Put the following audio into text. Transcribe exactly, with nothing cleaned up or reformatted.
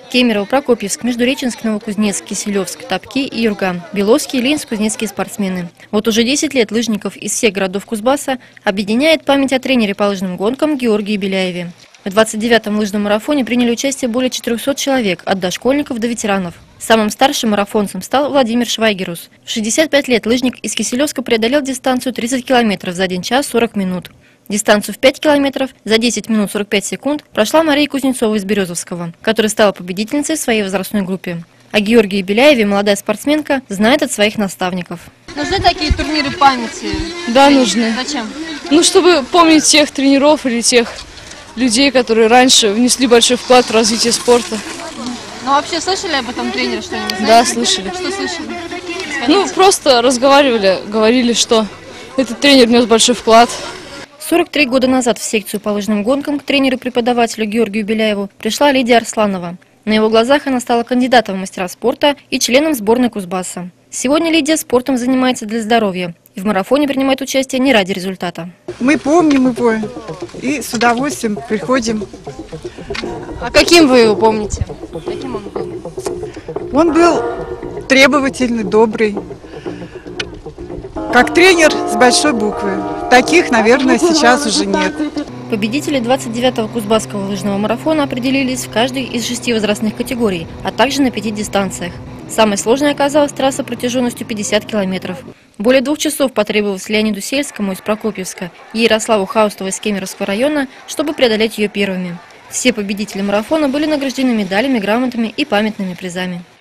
Кемерово, Прокопьевск, Междуреченск, Новокузнецк, Киселевск, Топки и Юрга, Беловские и Ленинск-Кузнецкие спортсмены. Вот уже десять лет лыжников из всех городов Кузбасса объединяет память о тренере по лыжным гонкам Георгии Беляеве. В двадцать девятом лыжном марафоне приняли участие более четырёхсот человек, от дошкольников до ветеранов. Самым старшим марафонцем стал Владимир Швайгерус. В шестьдесят пять лет лыжник из Киселевска преодолел дистанцию тридцать километров за один час сорок минут. Дистанцию в пять километров за десять минут сорок пять секунд прошла Мария Кузнецова из Березовского, которая стала победительницей в своей возрастной группе. О Георгии Беляеве молодая спортсменка знает от своих наставников. Нужны такие турниры памяти? Да, нужны. Зачем? Ну, чтобы помнить тех тренеров или тех людей, которые раньше внесли большой вклад в развитие спорта. Ну, вообще слышали об этом тренере что-нибудь? Да, слышали. Что слышали? Скажите. Ну, просто разговаривали, говорили, что этот тренер внес большой вклад. сорок три года назад в секцию по лыжным гонкам к тренеру-преподавателю Георгию Беляеву пришла Лидия Арсланова. На его глазах она стала кандидатом в мастера спорта и членом сборной Кузбасса. Сегодня Лидия спортом занимается для здоровья и в марафоне принимает участие не ради результата. Мы помним его и с удовольствием приходим. А каким вы его помните? Каким он был? Он был требовательный, добрый, как тренер с большой буквы. Таких, наверное, сейчас уже нет. Победители двадцать девятого Кузбасского лыжного марафона определились в каждой из шести возрастных категорий, а также на пяти дистанциях. Самой сложной оказалась трасса протяженностью пятьдесят километров. Более двух часов потребовалось Леониду Сельскому из Прокопьевска и Ярославу Хаустову из Кемеровского района, чтобы преодолеть ее первыми. Все победители марафона были награждены медалями, грамотами и памятными призами.